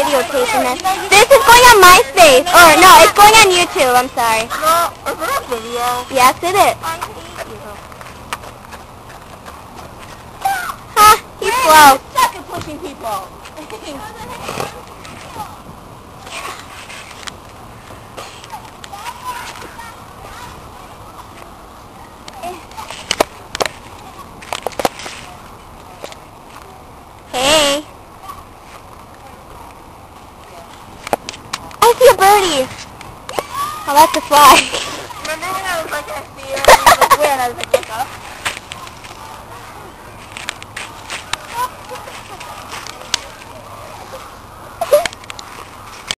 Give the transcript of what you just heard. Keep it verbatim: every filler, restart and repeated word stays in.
videotaping this. This is going on MySpace. Or, no, it's going on YouTube. I'm sorry. No, is it a video? Yes, it is. I hate you. Huh, he's slow. You suck at pushing people. Hey. I see a birdie. Oh, that's a fly. Remember when I was like, I see her, and I was like, where? And I was like, look up.